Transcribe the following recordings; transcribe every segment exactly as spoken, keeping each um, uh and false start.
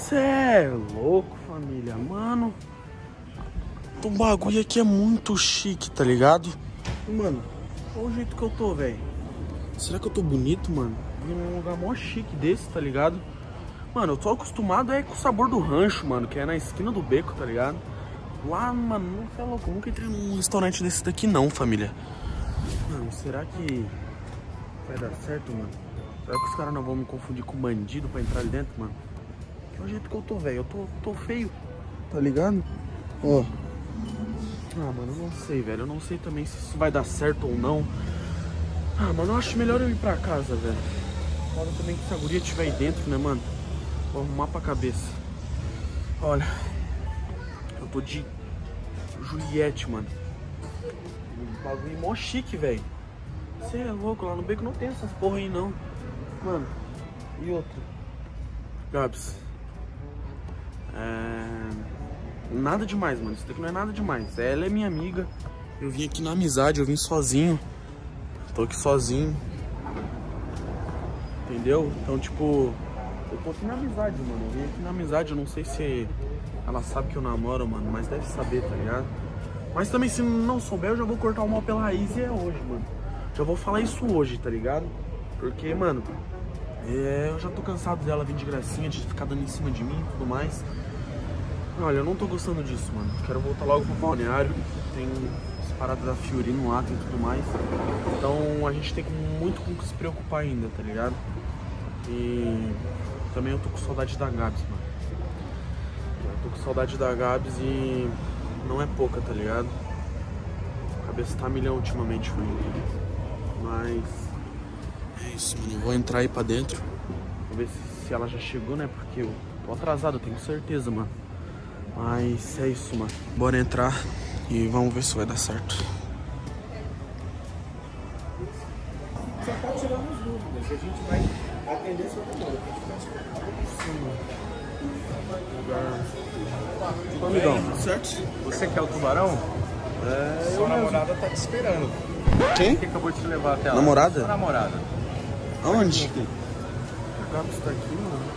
Cê é louco, família. Mano, o bagulho aqui é muito chique, tá ligado? Mano, olha o jeito que eu tô, velho. Será que eu tô bonito, mano? Vim num lugar mó chique desse, tá ligado? Mano, eu tô acostumado é com o sabor do rancho, mano, que é na esquina do beco, tá ligado? Lá, mano, não é louco. Eu nunca entrei num restaurante desse daqui, não, família. Mano, será que vai dar certo, mano? Será que os caras não vão me confundir com bandido pra entrar ali dentro, mano? Que é o jeito que eu tô, velho. Eu tô, tô feio, tá ligado? Ó. Ah, mano, eu não sei, velho. Eu não sei também se isso vai dar certo ou não. Ah, mano, eu acho melhor eu ir pra casa, velho. Fala também que se a guria estiver aí dentro, né, mano? Vou arrumar pra cabeça. Olha, eu tô de Juliette, mano. Um bagulho mó chique, velho. Você é louco, lá no beco não tem essas porra aí, não. Mano, e outro? Gabs. É... Nada demais, mano. Isso daqui não é nada demais. Ela é minha amiga. Eu vim aqui na amizade, eu vim sozinho. Tô aqui sozinho. Entendeu? Então, tipo, eu tô aqui na amizade, mano. Eu vim aqui na amizade. Eu não sei se ela sabe que eu namoro, mano, mas deve saber, tá ligado? Mas também, se não souber, eu já vou cortar o mal pela raiz e é hoje, mano. Já vou falar isso hoje, tá ligado? Porque, mano, é, eu já tô cansado dela vir de gracinha, de ficar dando em cima de mim e tudo mais. Olha, eu não tô gostando disso, mano. Quero voltar logo pro balneário. Tem as paradas da Fiorino lá, tem tudo mais. Então a gente tem muito com o que se preocupar ainda, tá ligado? E também eu tô com saudade da Gabs, mano. Eu tô com saudade da Gabs e não é pouca, tá ligado? A cabeça tá a milhão ultimamente, mano. Mas é isso, mano. Eu vou entrar aí pra dentro. Vou ver se, se ela já chegou, né? Porque eu tô atrasado, eu tenho certeza, mano. Mas é isso, mano. Bora entrar e vamos ver se vai dar certo. Só pode tirar as dúvidas. A gente vai atender sua demanda. Ô, amigão, Certo? você quer o tubarão? É, sua namorada tá te esperando. Quem? Quem acabou de te levar até lá? Namorada? Sua namorada. Aonde? A Gabs tá aqui, mano.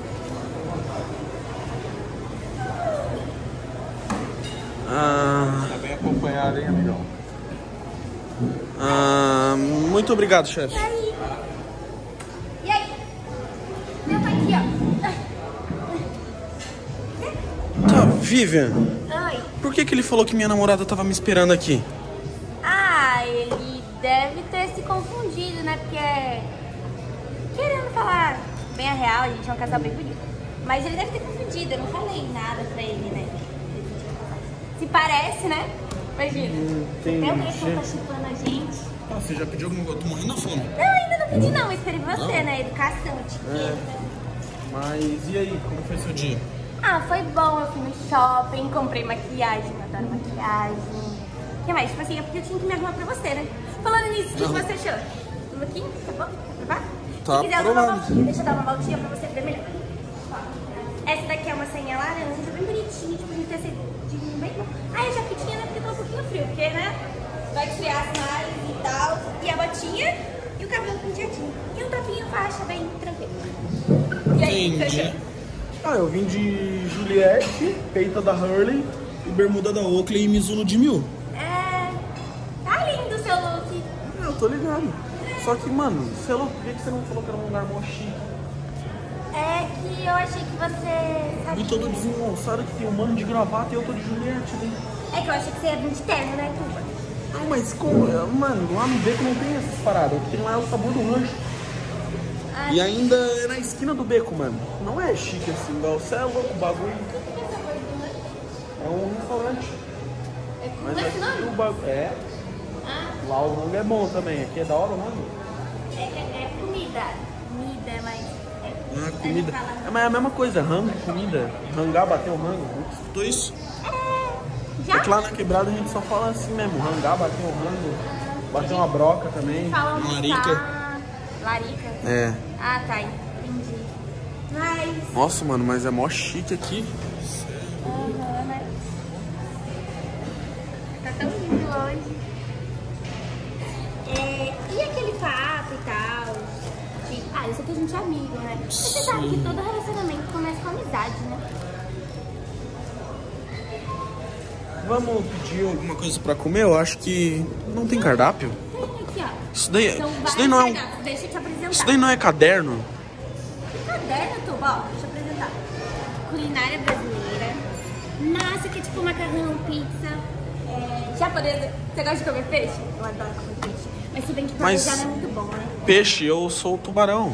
Ah, Tá bem acompanhado, hein, amigão? ah, muito obrigado, chefe. E aí? E aí? Meu pai aqui, ó. Tá, Vivian, Oi. por que que ele falou que minha namorada tava me esperando aqui? Ah, ele deve ter se confundido, né? Porque... Querendo falar bem a real, a gente é um casal bem bonito. Mas ele deve ter confundido, eu não falei nada pra ele, né? Se parece, né? Imagina. Entendi. Até o pessoal tá chupando a gente. Ah, você já pediu alguma coisa? Tô morrendo na fome. Não, ainda não pedi não, eu esperei você, né? Educação, etiqueta. É. Mas e aí, como foi seu dia? Ah, foi bom, eu fui no shopping, comprei maquiagem, eu adoro maquiagem. O que mais? Tipo assim, é porque eu tinha que me arrumar pra você, né? Falando nisso, o que, que você achou? Um pouquinho? Tá bom? Quer provar? Tá Se quiser, eu dou uma aprovado. voltinha. Deixa eu dar uma voltinha pra você ver melhor. Essa daqui é uma sainha laranja, bem bonitinha, tipo, de tecidinho bem bom. Ah, e a jaquetinha, né? Porque tá um pouquinho frio, porque, né? Vai esfriar mais e tal. E a botinha e o cabelo penteadinho. E um topinho faixa, bem tranquilo. E aí, o que você achou? Ah, eu vim de Juliette, peita da Hurley e bermuda da Oakley e Mizuno de mil. É... Tá lindo o seu look. Eu tô ligado. Só que, mano, sei lá, por que que você não falou que era um lugar mó chique? É que eu achei que você... Sabe? Vim todo desengonçado que tem um mano de gravata e eu tô de Juliette, né? É que eu achei que você ia vir de terno, né, Tuba? Não, mas como? Mano, lá no beco não tem essas paradas. O que tem lá é o sabor do rancho. Ah, E ainda é na esquina do beco, mano. Não é chique assim, igual. Você é louco, o bagulho. o que que é essa coisa, né? É um restaurante. É com Mas esse aqui nome? o bagulho. É. Ah, Lá o rango é bom também. Aqui é da hora o rango. é, é, é comida. Comida, mas... É, Ah, eu comida. não falo. É, mas é a mesma coisa, rango, comida. Rangar, bater o rango. Escutou isso? É, já? É que lá na quebrada a gente só fala assim mesmo. Rangar, bater o rango. Bater uma broca também. Fala Uma almoçar. larica. Larica? É. Ah, tá, entendi. Mas... Nossa, mano, mas é mó chique aqui. Aham, né? Tá tão lindo hoje. É, e aquele papo e tal? De, ah, eu sei que a gente é amigo, né? Mas você sabe que todo relacionamento começa com amizade, né? Vamos pedir alguma coisa pra comer? Eu acho que não tem cardápio. Tem aqui, ó. Isso daí, São isso daí não é um, cardápios. Deixa eu te apresentar. isso daí não é caderno? Caderno, Tuba, ó, deixa eu apresentar. Culinária brasileira. Massa, que é tipo macarrão, pizza. É, japonesa. Você gosta de comer peixe? Eu adoro comer peixe. Mas se bem que pra Mas- já não é muito bom, né? Peixe, eu sou tubarão.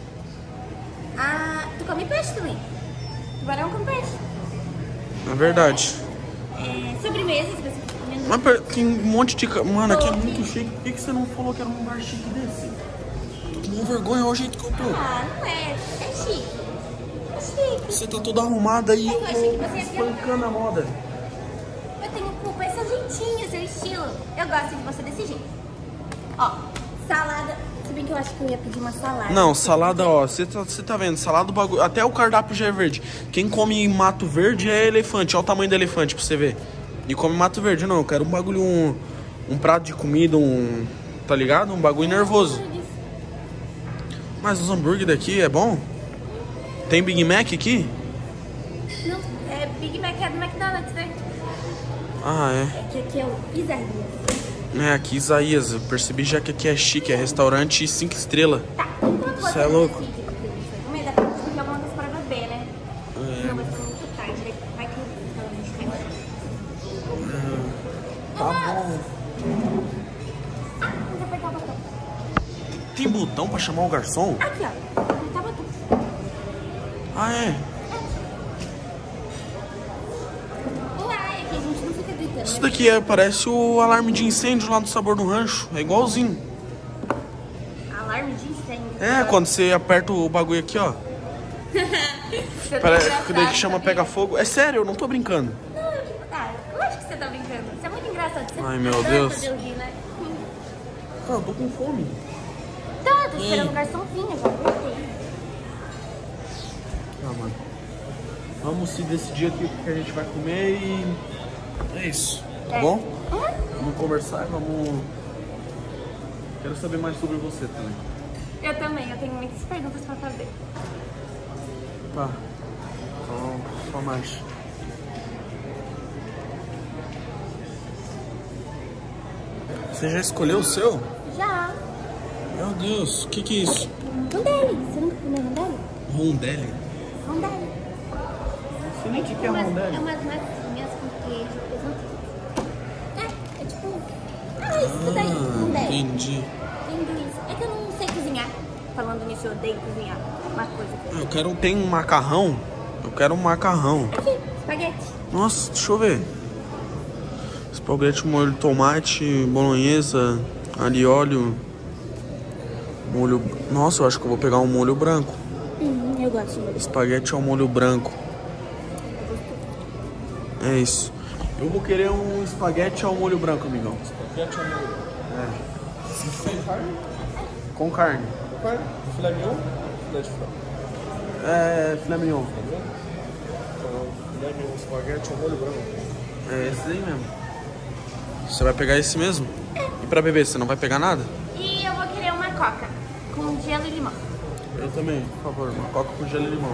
Ah, tu come peixe também? Tubarão com peixe. É verdade. É, sobremesa, se você quiser comendo. Mas per- tem um monte de... ca- Mano, aqui é muito chique. Por que que você não falou que era um lugar chique desse? Tô com vergonha, olha o jeito que eu tô. Ah, não é. É chique. É chique. Você tá toda arrumada aí, eu Eu achei que tô você ia espancando a moda. Eu tenho culpa, é seu jeitinho, seu estilo. Eu gosto de você desse jeito. Ó, salada. Se bem que eu acho que eu ia pedir uma salada. Não, salada, ó, você tá, você tá vendo, salada, bagulho, até o cardápio já é verde. Quem come mato verde é elefante, olha o tamanho do elefante pra você ver. E come mato verde, não, eu quero um bagulho, um, um prato de comida, um, tá ligado? Um bagulho nervoso. Mas os hambúrguer daqui é bom? Tem Big Mac aqui? Não, é Big Mac é do McDonald's, né? Ah, é. É que aqui é o Isaías. É, aqui Isaías, eu percebi já que aqui é chique, é restaurante cinco estrelas. Tá, enquanto você Cê é louco. decide o que a gente vai comer, dá pra gente pedir alguma coisa pra beber, né? É. Não vai ficar muito tarde, né? Vai que o restaurante fecha. Tá bom. Ah, vamos apertar o botão. Tem botão pra chamar o garçom? Aqui, ó. Apertar o botão. Ah, é. Uai, aqui a gente não fica gritando. Isso né? daqui é, parece o alarme de incêndio lá do Sabor do Rancho, é igualzinho. Alarme de incêndio. É, quando você aperta o bagulho aqui, ó. Você tá Parece engraçado, que daí que chama sabia? pega fogo. É sério, eu não tô brincando. Não, eu que- ah, eu acho que você tá brincando. Você é muito engraçado. Você Ai, meu adora Deus. fazer eu rir, né? Cara, eu tô com fome. Tá, tô E esperando aí? o garçom vir, eu já apertei. Ah, mano. Vamos se decidir aqui o que a gente vai comer e... É isso, tá É. bom? Hum? Vamos conversar, vamos... Quero saber mais sobre você também. Eu também, eu tenho muitas perguntas pra fazer. Tá. Então, só mais. Você já escolheu o seu? Já. Meu Deus, o que que é isso? Rondelli. Você nunca comeu rondelli? Rondelli? Rondelli. Você nem o que que é umas, rondelli? é umas massinhas com queijo, presunto. É, é tipo... Ah, isso daí, Ah, rondelli. entendi. Entendo isso. É que eu não sei cozinhar. Falando nisso, eu odeio cozinhar. Uma coisa que eu... Eu quero... Tem um macarrão? Eu quero um macarrão. Aqui, espaguete. Nossa, deixa eu ver. Espaguete, molho de tomate, bolonhesa, alho e óleo. Molho... Nossa, eu acho que eu vou pegar um molho branco. Uhum, eu gosto de molho. Espaguete ao molho branco. É isso. Eu vou querer um espaguete ao molho branco, amigão. Espaguete ao molho. É. Sem carne? Com carne. Carne? Filé mignon? Filé de frango. É, filé mignon. Então, filé mignon, espaguete ao molho branco. É esse aí mesmo. Você vai pegar esse mesmo? E pra beber, você não vai pegar nada? E eu vou querer uma coca com gelo e limão. Eu também, por favor. Uma coca com gelo e limão.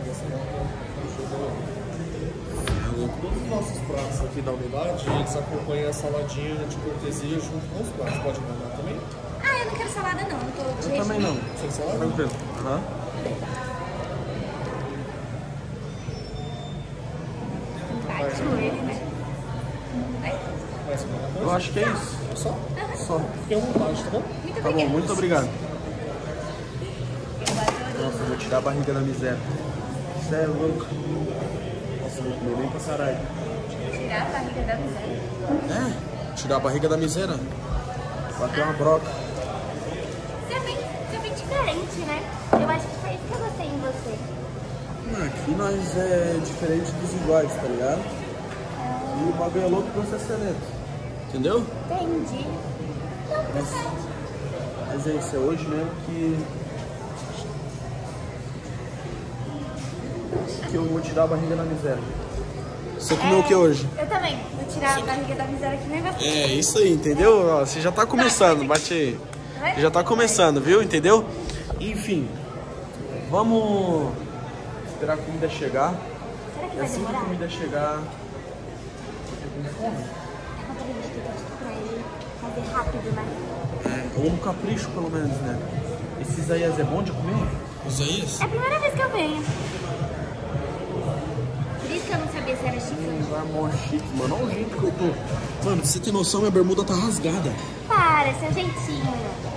Todos os nossos pratos aqui da unidade, eles acompanham a saladinha de cortesia junto com os pratos. Pode mandar também? Ah, eu não quero salada não. Eu, tô Eu também não. Sem salada? Tranquilo. Aham. Simpático ele, né? Vai. Mais alguma coisa? Eu acho que é isso. Só? Só. Fique à vontade, tá bom? Muito Tá bom, obrigada. muito obrigado. Eu adoro. Nossa, eu vou tirar a barriga da miséria. Você é louco. Nossa, eu vou comer bem pra caralho. Tirar a barriga da miséria. É? Tirar a barriga da miséria. Bater uma broca. Você é bem, você é bem diferente, né? Eu acho que foi isso que eu gostei em você. Aqui nós é diferente dos iguais, tá ligado? E o bagulho é louco pra você ser neto. Entendeu? Entendi. Não, tá Mas, certo. mas é isso, é hoje mesmo que... que eu vou tirar a barriga da miséria. Você comeu o que hoje? Eu também. Vou tirar a barriga da miséria que nem você. É, isso aí, entendeu? Ó, você já tá começando, bate aí. Você já tá começando, viu? Entendeu? Enfim, Vamos esperar a comida chegar. Será que E vai assim que a demorar? comida chegar... Eu tô com fome. É conta de tudo pra ele fazer rápido, né? É, ou no capricho, pelo menos, né? Esse Isaías é bom de comer? Isaías? É a primeira vez que eu venho. Por isso que eu não sabia se era chique. Um lugar mó chique, mano. Olha o jeito que eu tô. Mano, pra você ter noção, minha bermuda tá rasgada. Para, seu jeitinho.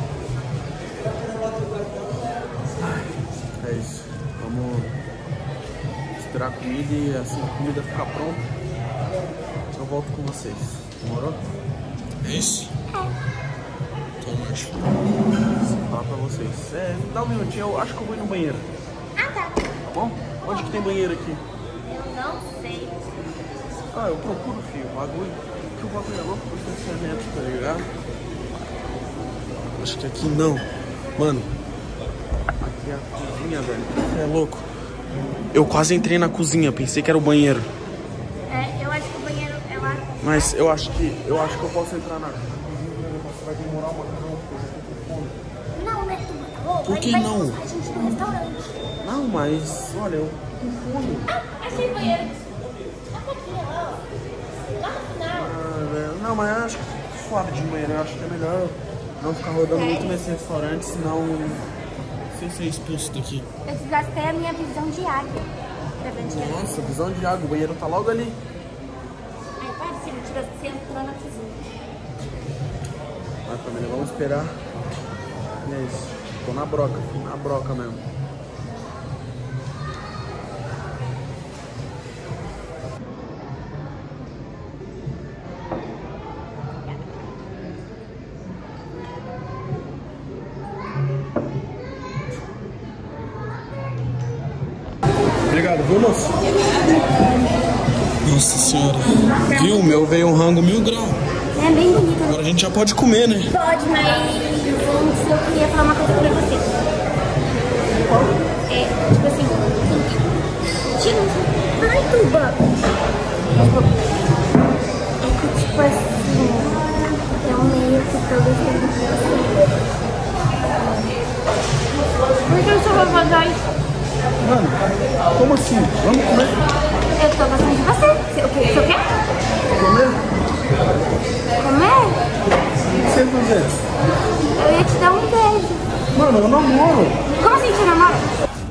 É isso. Vamos esperar a comida e assim que a comida ficar pronta, eu volto com vocês. Demorou? É isso? É. Então, acho. Vou falar pra vocês. É, dá um minutinho, eu acho que eu vou ir no banheiro. Ah, tá. Tá bom? Onde que tem banheiro aqui? Eu não sei. Ah, eu procuro, filho. O bagulho. Que o bagulho é louco por estacionamento, tá ligado? Acho que aqui não. Mano, aqui é a cozinha, velho. Você é louco. Eu quase entrei na cozinha, pensei que era o banheiro. É, eu acho que o banheiro é lá. Mas eu acho que eu acho que eu posso entrar na cozinha. Você vai demorar uma não, porque eu já tô com fome. Não, né? Tu louco? Por que Ele vai não? expulsar a gente do restaurante. Não, mas olha, eu tô com fome. Ah, achei o banheiro. Lá pra aqui, ó. Lá no final. Ah, velho. Não, mas eu acho que suave de banheiro. Eu acho que é melhor não ficar rodando muito nesse restaurante, senão sem ser expulso daqui. Eu desgastei a minha visão de águia. Pra ver onde é. Nossa, visão de água, o banheiro tá logo ali. Ai, para, se ele tivesse você entrou na cozinha. Vai, família, vamos esperar. E é isso. Tô na broca, filho, na broca mesmo. Obrigado, viu, moço? Nossa senhora. Viu? O meu veio um rango mil graus. É bem bonito. Agora a gente já pode comer, né? Pode, mas antes eu queria falar uma coisa pra você. É, tipo assim. Tira isso. Ai, Tuba! É que, tipo assim. Eu meio que tô gostando de você. Por que eu só vou fazer isso? Mano, como assim? Vamos comer? Eu tô gostando de você. O que você quer? Comer? Comer? O que você fazer? Eu ia te dar um beijo. Mano, eu namoro. Como assim você namora?